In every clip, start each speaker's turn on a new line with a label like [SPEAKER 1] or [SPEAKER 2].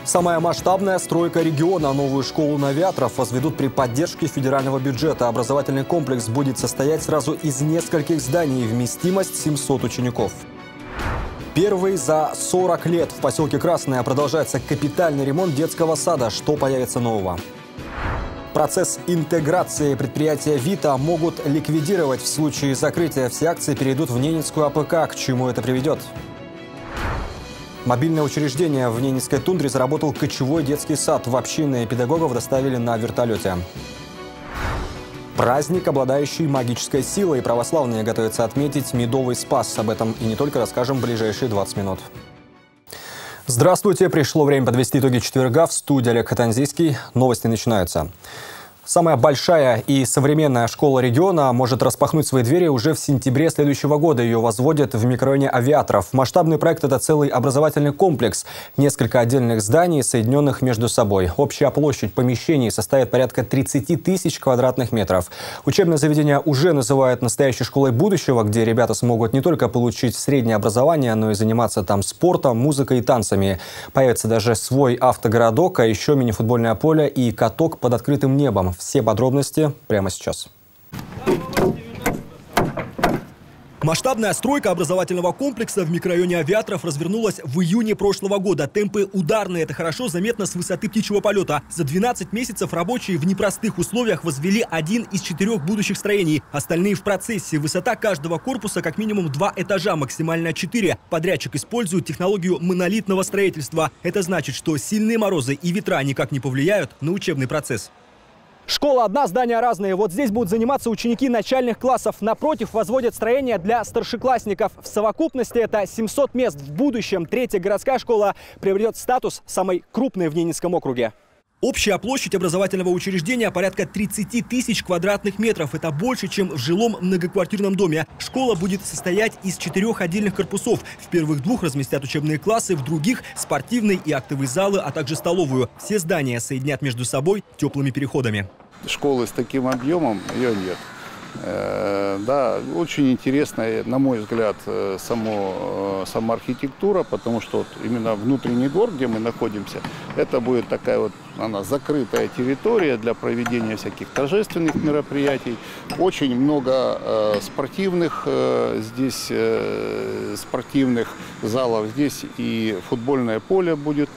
[SPEAKER 1] Самая масштабная стройка региона. Новую школу на Вятров возведут при поддержке федерального бюджета. Образовательный комплекс будет состоять сразу из нескольких зданий. Вместимость 700 учеников. Первый за 40 лет в поселке Красное продолжается капитальный ремонт детского сада. Что появится нового? Процесс интеграции предприятия «Вита» могут ликвидировать в случае закрытия. Все акции перейдут в Ненецкую АПК. К чему это приведет? Мобильное учреждение в Ненецкой тундре заработал кочевой детский сад. В общины педагогов доставили на вертолете. Праздник, обладающий магической силой. Православные готовятся отметить Медовый Спас. Об этом и не только расскажем в ближайшие 20 минут. Здравствуйте! Пришло время подвести итоги четверга. В студии Олег Хатанзийский. Новости начинаются. Самая большая и современная школа региона может распахнуть свои двери уже в сентябре следующего года. Ее возводят в микрорайоне Авиаторов. Масштабный проект – это целый образовательный комплекс. Несколько отдельных зданий, соединенных между собой. Общая площадь помещений составит порядка 30 тысяч квадратных метров. Учебное заведение уже называют настоящей школой будущего, где ребята смогут не только получить среднее образование, но и заниматься там спортом, музыкой и танцами. Появится даже свой автогородок, а еще мини-футбольное поле и каток под открытым небом. Все подробности прямо сейчас.
[SPEAKER 2] Масштабная стройка образовательного комплекса в микрорайоне Авиаторов развернулась в июне прошлого года. Темпы ударные, это хорошо заметно с высоты птичьего полета. За 12 месяцев рабочие в непростых условиях возвели один из 4 будущих строений. Остальные в процессе. Высота каждого корпуса как минимум 2 этажа, максимально 4. Подрядчик использует технологию монолитного строительства. Это значит, что сильные морозы и ветра никак не повлияют на учебный процесс. Школа одна, здания разные. Вот здесь будут заниматься ученики начальных классов. Напротив возводят строение для старшеклассников. В совокупности это 700 мест. В будущем третья городская школа приобретет статус самой крупной в Ненецком округе. Общая площадь образовательного учреждения порядка 30 тысяч квадратных метров. Это больше, чем в жилом многоквартирном доме. Школа будет состоять из 4 отдельных корпусов. В первых 2 разместят учебные классы, в других – спортивные и актовые залы, а также столовую. Все здания соединят между собой теплыми переходами.
[SPEAKER 3] Школы с таким объемом ее нет. Да, очень интересная, на мой взгляд, сама архитектура, потому что вот именно внутренний двор, где мы находимся, это будет такая вот закрытая территория для проведения всяких торжественных мероприятий. Очень много спортивных здесь спортивных залов. Здесь и футбольное поле будет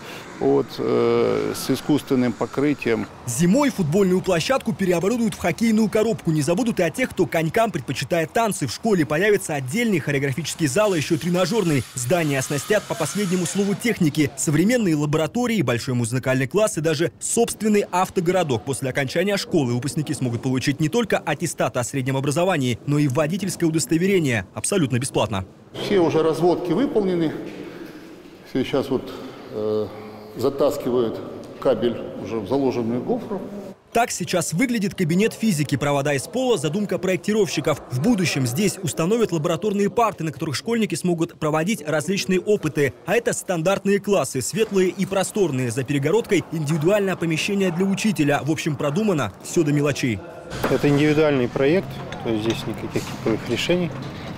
[SPEAKER 3] с искусственным покрытием.
[SPEAKER 2] Зимой футбольную площадку переоборудуют в хоккейную коробку. Не забудут и о тех, кто конькам предпочитает танцы. В школе появятся отдельные хореографические залы, еще тренажерные. Здания оснастят по последнему слову техники. Современные лаборатории, большой музыкальный класс и даже собственный автогородок. После окончания школы выпускники смогут получить не только аттестат о среднем образовании, но и водительское удостоверение. Абсолютно бесплатно.
[SPEAKER 3] Все уже разводки выполнены. Сейчас затаскивают кабель уже в заложенную гофру.
[SPEAKER 2] Так сейчас выглядит кабинет физики. Провода из пола, задумка проектировщиков. В будущем здесь установят лабораторные парты, на которых школьники смогут проводить различные опыты. А это стандартные классы, светлые и просторные. За перегородкой индивидуальное помещение для учителя. В общем, продумано все до мелочей.
[SPEAKER 4] Это индивидуальный проект, то есть здесь никаких типовых решений.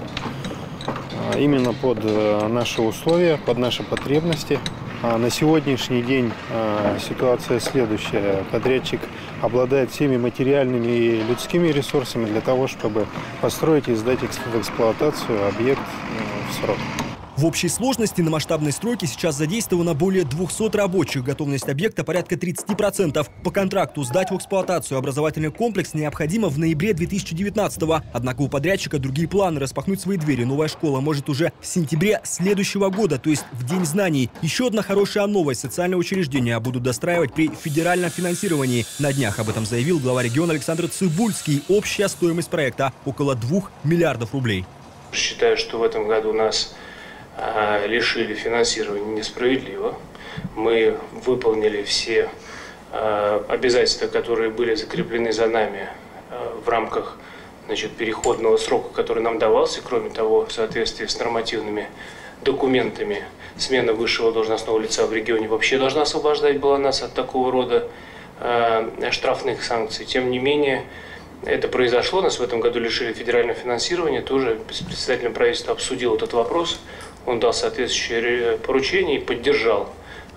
[SPEAKER 4] Именно под наши условия, под наши потребности. На сегодняшний день ситуация следующая. Подрядчик обладает всеми материальными и людскими ресурсами для того, чтобы построить и сдать в эксплуатацию объект в срок.
[SPEAKER 2] В общей сложности на масштабной стройке сейчас задействовано более 200 рабочих. Готовность объекта порядка 30%. По контракту сдать в эксплуатацию образовательный комплекс необходимо в ноябре 2019-го. Однако у подрядчика другие планы распахнуть свои двери. Новая школа может уже в сентябре следующего года, то есть в День знаний. Еще одна хорошая новость. Социальное учреждение будут достраивать при федеральном финансировании. На днях об этом заявил глава региона Александр Цыбульский. Общая стоимость проекта – около 2 миллиардов рублей.
[SPEAKER 5] Считаю, что в этом году нас лишили финансирования несправедливо. Мы выполнили все обязательства, которые были закреплены за нами в рамках переходного срока, который нам давался. Кроме того, в соответствии с нормативными документами, смена высшего должностного лица в регионе вообще должна освобождать была нас от такого рода штрафных санкций. Тем не менее, это произошло. Нас в этом году лишили федерального финансирования. Тоже с председателем правительства обсудил этот вопрос. Он дал соответствующее поручение и поддержал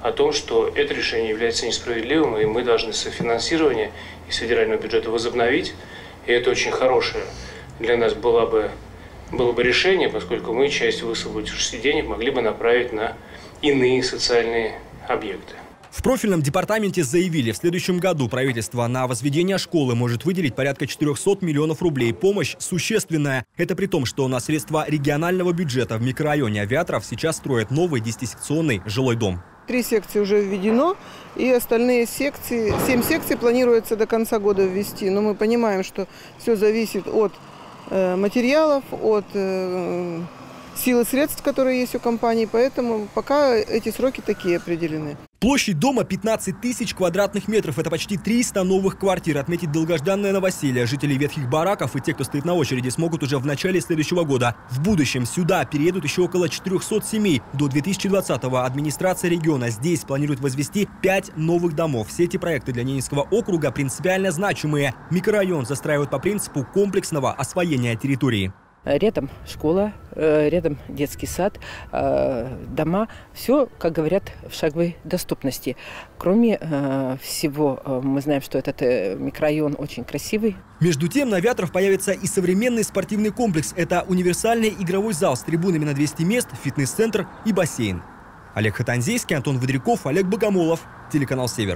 [SPEAKER 5] о том, что это решение является несправедливым, и мы должны софинансирование из федерального бюджета возобновить. И это очень хорошее для нас было бы решение, поскольку мы часть высвободившихся денег могли бы направить на иные социальные объекты.
[SPEAKER 2] В профильном департаменте заявили, в следующем году правительство на возведение школы может выделить порядка 400 миллионов рублей. Помощь существенная. Это при том, что на средства регионального бюджета в микрорайоне Авиаторов сейчас строят новый 10-секционный жилой дом.
[SPEAKER 6] 3 секции уже введено, и остальные секции, 7 секций планируется до конца года ввести. Но мы понимаем, что все зависит от материалов, от силы средств, которые есть у компании, поэтому пока эти сроки такие определены.
[SPEAKER 2] Площадь дома 15 тысяч квадратных метров. Это почти 300 новых квартир. Отметить долгожданное новоселье жители ветхих бараков и те, кто стоит на очереди, смогут уже в начале следующего года. В будущем сюда переедут еще около 400 семей. До 2020-го администрация региона здесь планирует возвести 5 новых домов. Все эти проекты для Ненецкого округа принципиально значимые. Микрорайон застраивают по принципу комплексного освоения территории.
[SPEAKER 7] Рядом школа, рядом детский сад, дома. Все, как говорят, в шаговой доступности. Кроме всего, мы знаем, что этот микрорайон очень красивый.
[SPEAKER 2] Между тем, на Авиаторов появится и современный спортивный комплекс. Это универсальный игровой зал с трибунами на 200 мест, фитнес-центр и бассейн. Олег Хатанзейский, Антон Выдряков, Олег Богомолов. Телеканал «Север».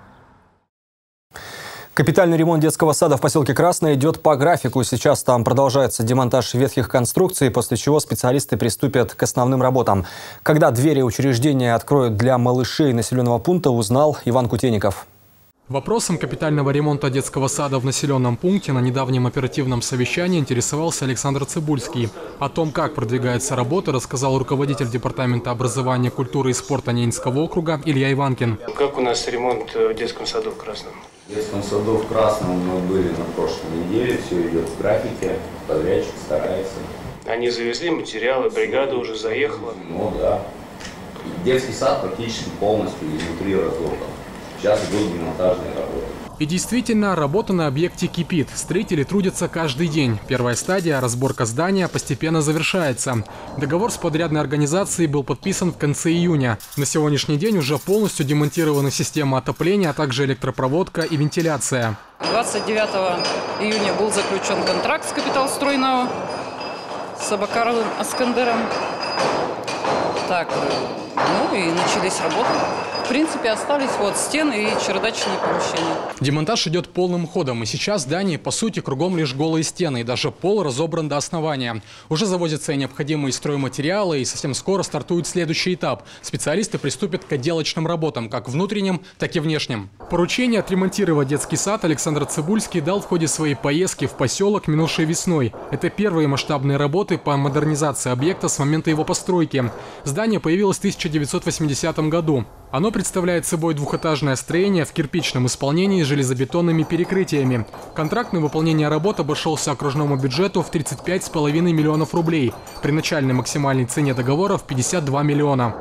[SPEAKER 1] Капитальный ремонт детского сада в поселке Красное идет по графику. Сейчас там продолжается демонтаж ветхих конструкций, после чего специалисты приступят к основным работам. Когда двери учреждения откроют для малышей населенного пункта, узнал Иван Кутейников.
[SPEAKER 8] Вопросом капитального ремонта детского сада в населенном пункте на недавнем оперативном совещании интересовался Александр Цибульский. О том, как продвигается работа, рассказал руководитель департамента образования, культуры и спорта Ненецкого округа Илья Иванкин.
[SPEAKER 5] Как у нас ремонт в детском саду в Красном?
[SPEAKER 9] В детском саду в Красном мы были на прошлой неделе, все идет в графике, подрядчик старается.
[SPEAKER 5] Они завезли материалы, бригада уже заехала.
[SPEAKER 9] Ну да. Детский сад практически полностью изнутри разобран. Сейчас идут демонтажные работы.
[SPEAKER 8] И действительно, работа на объекте кипит. Строители трудятся каждый день. Первая стадия, разборка здания, постепенно завершается. Договор с подрядной организацией был подписан в конце июня. На сегодняшний день уже полностью демонтированы система отопления, а также электропроводка и вентиляция.
[SPEAKER 10] 29 июня был заключен контракт с Капиталстройного, с Абакаровым Аскандером. Так, ну и начались работы. В принципе, остались вот стены и чердачные помещения.
[SPEAKER 8] Демонтаж идет полным ходом, и сейчас в здании, по сути, кругом лишь голые стены, и даже пол разобран до основания. Уже завозятся и необходимые стройматериалы, и совсем скоро стартует следующий этап. Специалисты приступят к отделочным работам, как внутренним, так и внешним. Поручение отремонтировать детский сад Александр Цибульский дал в ходе своей поездки в поселок минувшей весной. Это первые масштабные работы по модернизации объекта с момента его постройки. Здание появилось в 1980 году. Оно представляет собой двухэтажное строение в кирпичном исполнении с железобетонными перекрытиями. Контракт на выполнение работ обошелся окружному бюджету в 35,5 миллионов рублей. При начальной максимальной цене договора в 52 миллиона.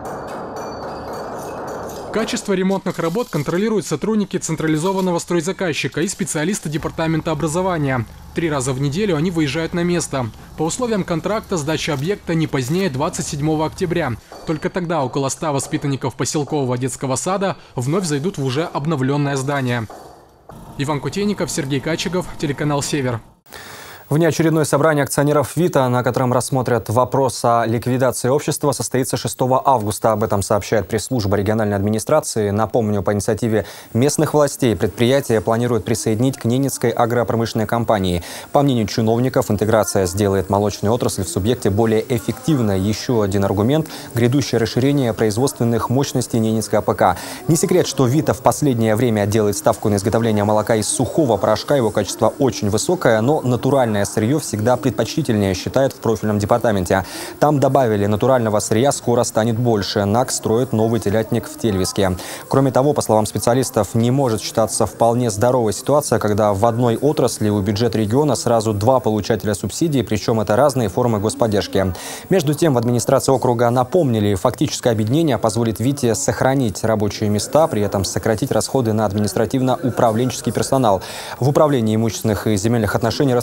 [SPEAKER 8] Качество ремонтных работ контролируют сотрудники централизованного стройзаказчика и специалисты департамента образования. 3 раза в неделю они выезжают на место. По условиям контракта сдача объекта не позднее 27 октября. Только тогда около 100 воспитанников поселкового детского сада вновь зайдут в уже обновленное здание. Иван Кутейников, Сергей Качегов, телеканал «Север».
[SPEAKER 1] Внеочередное собрание акционеров ВИТа, на котором рассмотрят вопрос о ликвидации общества, состоится 6 августа. Об этом сообщает пресс-служба региональной администрации. Напомню, по инициативе местных властей предприятие планирует присоединить к Ненецкой агропромышленной компании. По мнению чиновников, интеграция сделает молочную отрасль в субъекте более эффективной. Еще один аргумент – грядущее расширение производственных мощностей Ненецкой АПК. Не секрет, что ВИТа в последнее время делает ставку на изготовление молока из сухого порошка. Его качество очень высокое, но натуральное сырье всегда предпочтительнее, считают в профильном департаменте. Там добавили, натурального сырья скоро станет больше. НАК строит новый телятник в Тельвиске. Кроме того, по словам специалистов, не может считаться вполне здоровой ситуация, когда в одной отрасли у бюджета региона сразу 2 получателя субсидий, причем это разные формы господдержки. Между тем, в администрации округа напомнили, фактическое объединение позволит ВИТе сохранить рабочие места, при этом сократить расходы на административно-управленческий персонал. В управлении имущественных и земельных отношений рассказали,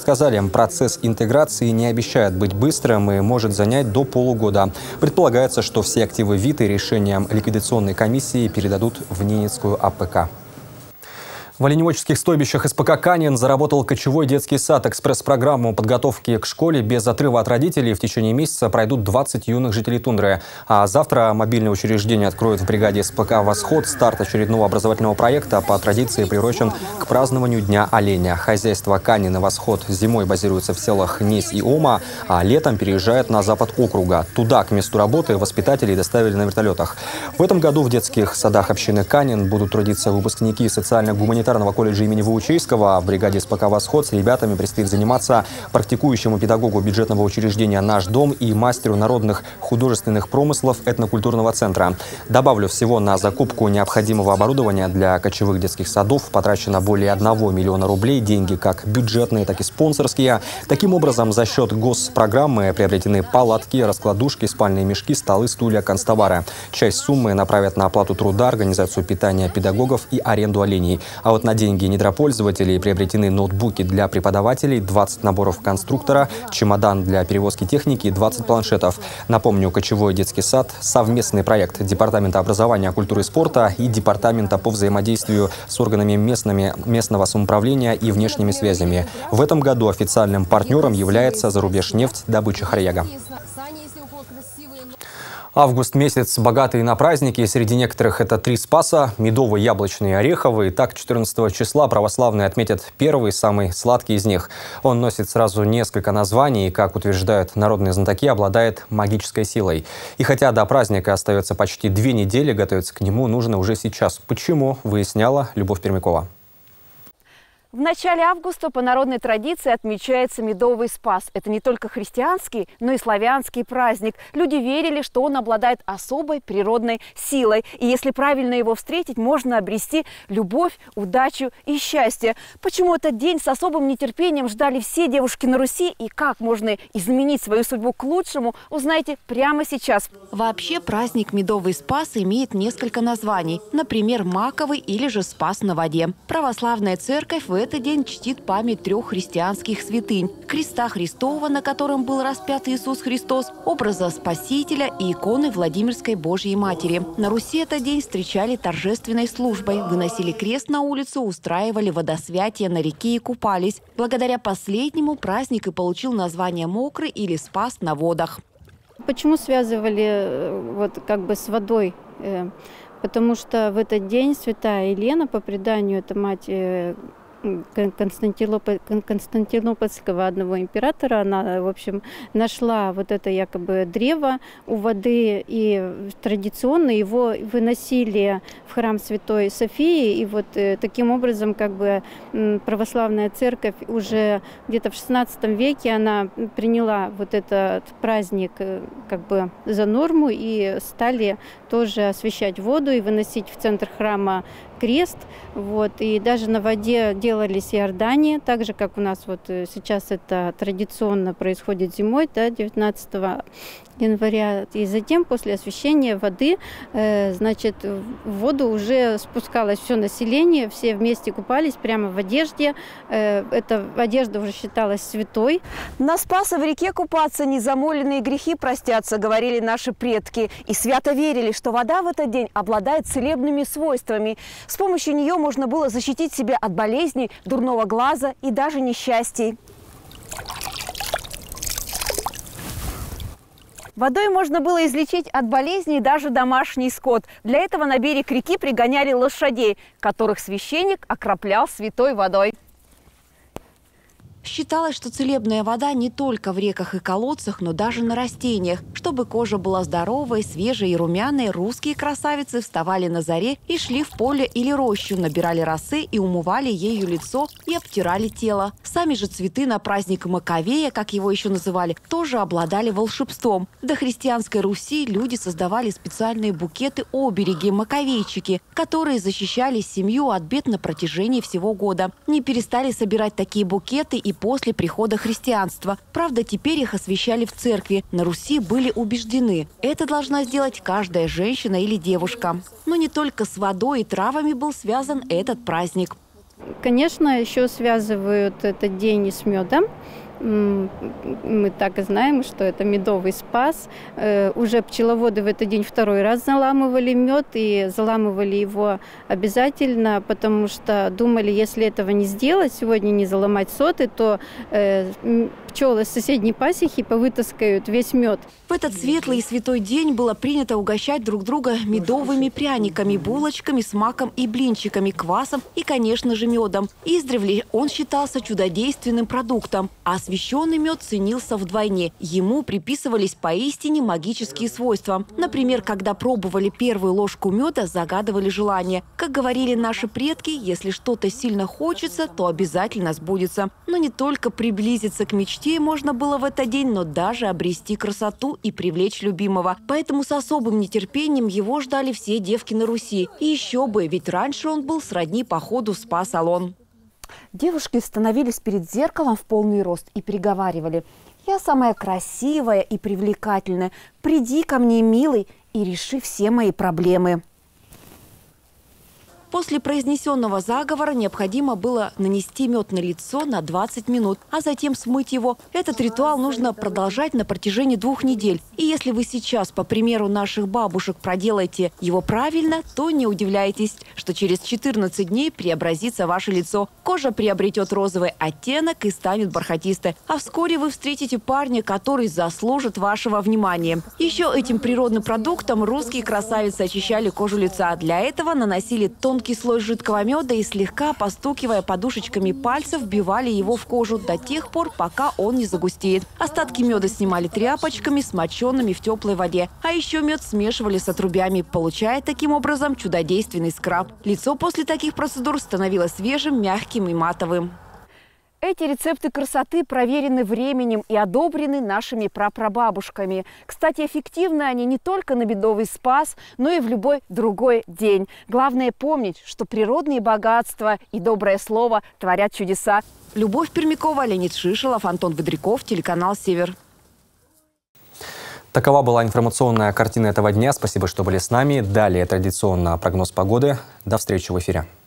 [SPEAKER 1] Впрочем, процесс интеграции не обещает быть быстрым и может занять до полугода. Предполагается, что все активы ВИТ и решением ликвидационной комиссии передадут в Ненецкую АПК. В оленеводческих стойбищах СПК «Канин» заработал кочевой детский сад. Экспресс-программу подготовки к школе без отрыва от родителей в течение месяца пройдут 20 юных жителей тундры. А завтра мобильное учреждение откроют в бригаде СПК «Восход». Старт очередного образовательного проекта по традиции приурочен к празднованию Дня оленя. Хозяйство «Канин» и «Восход» зимой базируется в селах Несь и Ома, а летом переезжает на запад округа. Туда, к месту работы, воспитателей доставили на вертолетах. В этом году в детских садах общины «Канин» будут трудиться выпускники социально-гуманитарного колледжа имени Ваучейского. В бригаде СПК «Восход» с ребятами предстоит заниматься практикующему педагогу бюджетного учреждения «Наш дом» и мастеру народных художественных промыслов этнокультурного центра. Добавлю, всего на закупку необходимого оборудования для кочевых детских садов потрачено более 1 миллиона рублей. Деньги как бюджетные, так и спонсорские. Таким образом, за счет госпрограммы приобретены палатки, раскладушки, спальные мешки, столы, стулья, канцтовары. Часть суммы направят на оплату труда, организацию питания педагогов и аренду оленей. А вот на деньги недропользователей приобретены ноутбуки для преподавателей, 20 наборов конструктора, чемодан для перевозки техники и 20 планшетов. Напомню, кочевой детский сад – совместный проект Департамента образования, культуры и спорта и Департамента по взаимодействию с органами местного самоуправления и внешними связями. В этом году официальным партнером является Зарубежнефть, добыча Хоряга. Август месяц богатый на праздники. Среди некоторых это 3 спаса – медовый, яблочный и ореховый. Так, 14 числа православные отметят первый, самый сладкий из них. Он носит сразу несколько названий и, как утверждают народные знатоки, обладает магической силой. И хотя до праздника остается почти 2 недели, готовиться к нему нужно уже сейчас. Почему, выясняла Любовь Пермякова.
[SPEAKER 11] В начале августа по народной традиции отмечается Медовый Спас. Это не только христианский, но и славянский праздник. Люди верили, что он обладает особой природной силой. И если правильно его встретить, можно обрести любовь, удачу и счастье. Почему этот день с особым нетерпением ждали все девушки на Руси и как можно изменить свою судьбу к лучшему, узнаете прямо сейчас.
[SPEAKER 12] Вообще праздник Медовый Спас имеет несколько названий. Например, Маковый или же Спас на воде. Православная церковь в этот день чтит память 3 христианских святынь: креста Христова, на котором был распят Иисус Христос, образа Спасителя и иконы Владимирской Божьей Матери. На Руси этот день встречали торжественной службой, выносили крест на улицу, устраивали водосвятие на реке и купались. Благодаря последнему праздник и получил название Мокрый или Спас на водах.
[SPEAKER 13] Почему связывали с водой? Потому что в этот день святая Елена, по преданию, это мать Константинопольского одного императора, она, в общем, нашла вот это якобы древо у воды, и традиционно его выносили в храм Святой Софии, и вот таким образом православная церковь уже где-то в XVI веке она приняла вот этот праздник за норму, и стали тоже освящать воду и выносить в центр храма крест. И даже на воде делались иордания, так же, как у нас сейчас это традиционно происходит зимой, 19 января. И затем, после освящения воды, в воду уже спускалось все население, все вместе купались прямо в одежде. Эта одежда уже считалась святой.
[SPEAKER 11] На Спаса в реке купаться, незамоленные грехи простятся, говорили наши предки. И свято верили, что вода в этот день обладает целебными свойствами. С помощью нее можно было защитить себя от болезней, дурного глаза и даже несчастий. Водой можно было излечить от болезней даже домашний скот. Для этого на берег реки пригоняли лошадей, которых священник окроплял святой водой.
[SPEAKER 12] Считалось, что целебная вода не только в реках и колодцах, но даже на растениях. Чтобы кожа была здоровой, свежей и румяной, русские красавицы вставали на заре и шли в поле или рощу, набирали росы и умывали ею лицо и обтирали тело. Сами же цветы на праздник Маковея, как его еще называли, тоже обладали волшебством. В дохристианской Руси люди создавали специальные букеты-обереги, маковейчики, которые защищали семью от бед на протяжении всего года. Не перестали собирать такие букеты и после прихода христианства. Правда, теперь их освящали в церкви. На Руси были убеждены, это должна сделать каждая женщина или девушка. Но не только с водой и травами был связан этот праздник.
[SPEAKER 13] Конечно, еще связывают этот день с медом. Мы так и знаем, что это медовый спас. Уже пчеловоды в этот день второй раз заламывали мед, и заламывали его обязательно, потому что думали, если этого не сделать, сегодня не заломать соты, то пчелы с соседней пасеки повытаскают весь мед.
[SPEAKER 12] В этот светлый и святой день было принято угощать друг друга медовыми пряниками, булочками с маком и блинчиками, квасом и, конечно же, медом. Издревле он считался чудодейственным продуктом, а освященный мед ценился вдвойне. Ему приписывались поистине магические свойства. Например, когда пробовали первую ложку меда, загадывали желание. Как говорили наши предки, если что-то сильно хочется, то обязательно сбудется. Но не только приблизиться к мечте можно было в этот день, но даже обрести красоту и привлечь любимого. Поэтому с особым нетерпением его ждали все девки на Руси. И еще бы, ведь раньше он был сродни походу в спа-салон.
[SPEAKER 11] Девушки становились перед зеркалом в полный рост и приговаривали: «Я самая красивая и привлекательная. Приди ко мне, милый, и реши все мои проблемы».
[SPEAKER 12] После произнесенного заговора необходимо было нанести мед на лицо на 20 минут, а затем смыть его. Этот ритуал нужно продолжать на протяжении 2 недель. И если вы сейчас, по примеру наших бабушек, проделаете его правильно, то не удивляйтесь, что через 14 дней преобразится ваше лицо. Кожа приобретет розовый оттенок и станет бархатистой. А вскоре вы встретите парня, который заслужит вашего внимания. Еще этим природным продуктом русские красавицы очищали кожу лица. Для этого наносили тонкий слой жидкого меда и, слегка постукивая подушечками пальцев, вбивали его в кожу до тех пор, пока он не загустеет. Остатки меда снимали тряпочками, смоченными в теплой воде. А еще мед смешивали с отрубями, получая таким образом чудодейственный скраб. Лицо после таких процедур становилось свежим, мягким и матовым.
[SPEAKER 11] Эти рецепты красоты проверены временем и одобрены нашими прапрабабушками. Кстати, эффективны они не только на медовый спас, но и в любой другой день. Главное помнить, что природные богатства и доброе слово творят чудеса.
[SPEAKER 12] Любовь Пермякова, Леонид Шишелов, Антон Выдряков, телеканал «Север».
[SPEAKER 1] Такова была информационная картина этого дня. Спасибо, что были с нами. Далее традиционно прогноз погоды. До встречи в эфире.